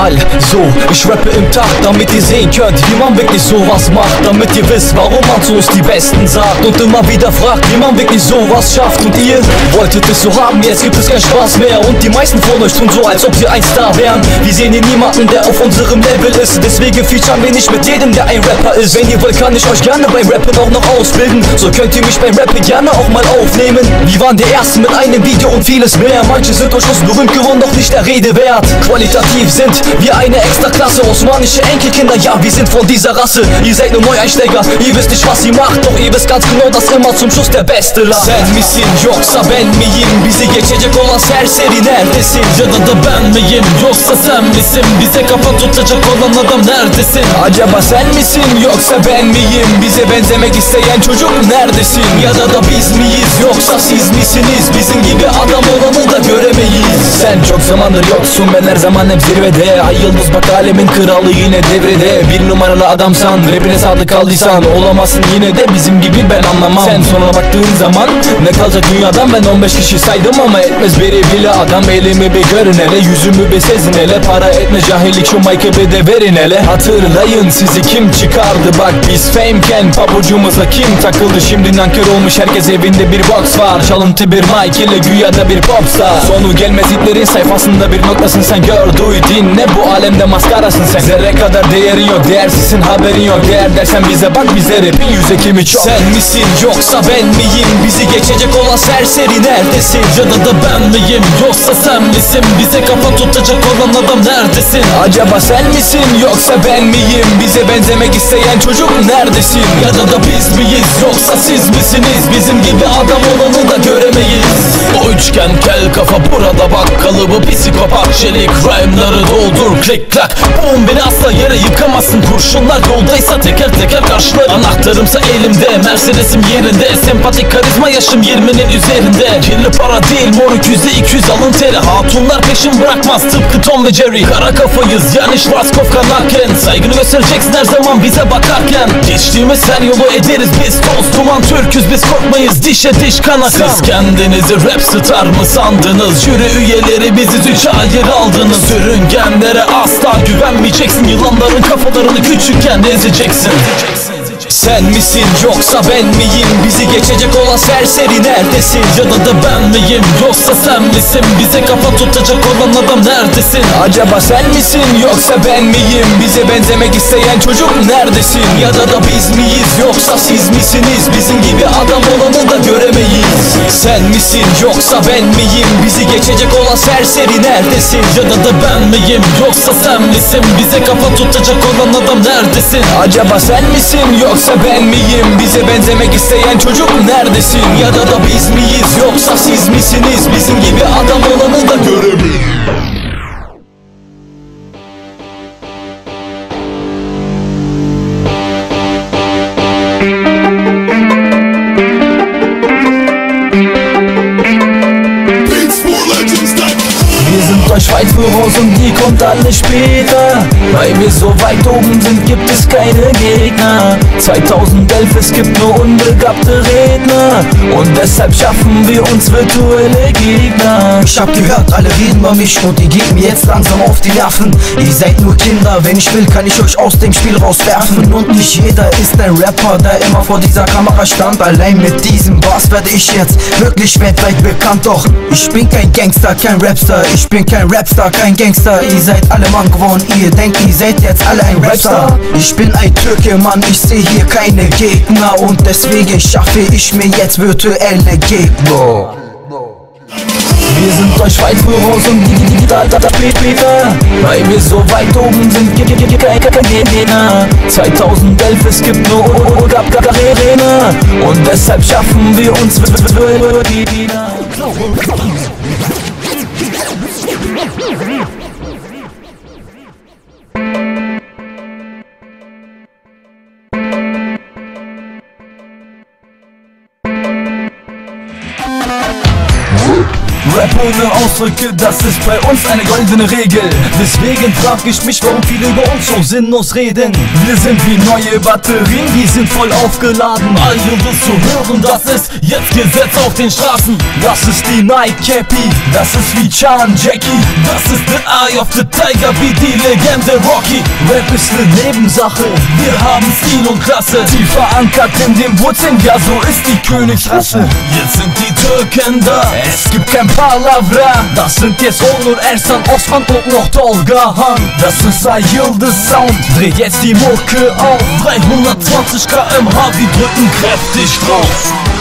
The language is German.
mal so, ich rappe im Takt, damit ihr sehen könnt, wie man wirklich sowas macht. Damit ihr wisst, warum man so die Besten sagt und immer wieder fragt, wie man wirklich sowas schafft. Und ihr wolltet es so haben, jetzt gibt es keinen Spaß mehr. Und die meisten von euch tun so, als ob sie ein Star wären. Wir sehen hier niemanden, der auf unserem Level ist. Deswegen featuren wir nicht mit jedem, der ein Rapper ist. Wenn ihr wollt, kann ich euch gerne beim Rappen auch noch ausbilden. So könnt ihr mich beim Rappen gerne auch mal aufnehmen. Wir waren der Erste mit einem Video und vieles mehr. Manche sind durch uns berühmt geworden, doch nicht der Rede wert. Qualitativ sind wir eine extra Klasse. Osmanische Enkelkinder, ja, wir sind von dieser Rasse. Ihr seid nur Neueinsteiger, ihr wisst nicht, was ihr macht. Doch ihr wisst ganz genau, dass immer zum Schluss der Beste lag. Sen misin yoksa ben miyim? Bizi geçecek olan serseri neredesin? Ya da ben miyim yoksa sen misin? Bize kafa tutacak olan adam neredesin? Acaba sen misin yoksa ben miyim? Bize benzemek isteyen çocuk neredesin? Ya da biz miyiz yoksa siz misiniz? Bizim gibi adam olanı da göremeyiz. Sen çok zamandır yoksun, ben her zaman hep zirvede. Ayyildiz bak alemin kralı yine devrede. Bir numaralı adamsan, rapine sadık kaldıysan, olamazsın yine de bizim gibi, ben anlamam. Sen sonra baktığın zaman ne kalacak dünyadan? Ben 15 kişi saydım ama etmez biri bile adam. Elimi bir görün hele, yüzümü bir sezin hele. Para etme cahillik, şu mic'ı bir de verin hele. Hatırlayın sizi kim çıkardı, bak biz fameken pabucumuza kim takıldı? Şimdi nankör olmuş herkes, evinde bir box var. Çalıntı bir mic ile güya da bir popstar. Sonu gelmez hitlerin sayfasında bir noktasın sen, gör duy dinle, bu alemde maskarasın sen. Zerre kadar değeri yok, değersizsin haberin yok. Değer dersen bize bak, bize rapin yüz ekimi çok. Sen misin yoksa ben miyim? Bizi geçecek olan serseri neredesin? Ya da ben miyim yoksa sen misin? Bize kafa tutacak olan adam neredesin? Acaba sen misin yoksa ben miyim? Bize benzemek isteyen çocuk neredesin? Ya da biz miyiz yoksa siz misiniz? Bizim gibi adam olanı da göremeyiz. O üçgen kel kafa burada bak, kalıbı psikopat çelik. Rhyme'ları doldur klik klak. Boom, beni asla yere yıkamazsın. Kurşunlar yoldaysa teker teker karşılar. Anahtarımsa elimde, Mercedes'im yerinde. Sempatik karizma, yaşım 20'nin üzerinde. Kirli para değil moruk, %200 alın teri. Hatunlar peşin bırakmaz tıpkı Tom ve Jerry. Kara kafayız yani Schwarzkopf Liken. Saygını göstereceksin her zaman bize bakarken. Geçtiğimiz her yolu ederiz biz, toz duman Türküz biz, korkmayız dişe diş kana kan. Siz kendinizi rap star mı sandınız? Jüri üyeleri biziz, 3 ayır aldınız. Sürüngenlere asla güvenmeyeceksin. Yılanların kafalarını küçükken ezeceksin. Sen misin yoksa ben miyim? Bizi geçecek olan serseri neredesin? Ya da ben miyim yoksa sen misin? Bize kafa tutacak olan adam neredesin? Acaba sen misin yoksa ben miyim? Bize benzemek isteyen çocuk neredesin? Ya da biz miyiz yoksa siz misiniz? Bizim gibi adam olanı da göremeyiz. Sen misin yoksa ben miyim? Bizi geçecek olan serseri neredesin? Ya da ben miyim yoksa sen misin? Bize kafa tutacak olan adam neredesin? Acaba sen misin yoksa ben miyim? Bize benzemek isteyen çocuk neredesin? Ya da biz miyiz yoksa siz misiniz? Bizim gibi adam olanı da göremeyiz. Wir sind euch weit voraus und die kommt alle später. Weil wir so weit oben sind, gibt es keine Gegner. 2011, es gibt nur unbegabte Redner. Und deshalb schaffen wir uns virtuelle Gegner. Ich hab gehört, alle reden über mich und ihr geht mir jetzt langsam auf die Nerven. Ihr seid nur Kinder, wenn ich will, kann ich euch aus dem Spiel rauswerfen. Und nicht jeder ist ein Rapper, der immer vor dieser Kamera stand. Allein mit diesem Bass werde ich jetzt wirklich weltweit bekannt. Doch ich bin kein Gangster, kein Rapstar. Ich bin kein Rapstar, kein Gangster. Ihr seid alle Mann geworden, ihr denkt, ihr seid jetzt alle ein Rapstar. Ich bin ein Türke, Mann, ich sehe hier keine Gegner. Und deswegen schaffe ich mir jetzt virtuelle Gegner. Wir sind euch weit voraus und die später. Weil wir so weit oben sind, gibt keine Gegner. 2011, es gibt nur Redner. Und deshalb schaffen wir uns virtuelle Gegner. Rap ohne Ausdrücke, das ist bei uns eine goldene Regel. Deswegen frag ich mich, warum viele über uns so sinnlos reden. Wir sind wie neue Batterien, die sind voll aufgeladen. Ayyildiz zu hören, das ist jetzt Gesetz auf den Straßen. Das ist die Nike Cappy, das ist wie Chan Jackie. Das ist the Eye of the Tiger, wie die Legende Rocky. Rap ist ne Nebensache, Wir haben Stil und Klasse, tief verankert in den Wurzeln, ja so ist die Königsrasse. jetzt sind die Türken da. Es gibt kein Palavra, das sind jetzt Onur, Ersan, Osman und noch Tolga Han. Das ist Ayyildiz Sound, dreht jetzt die Mucke auf. 320 km/h, wir drücken kräftig drauf.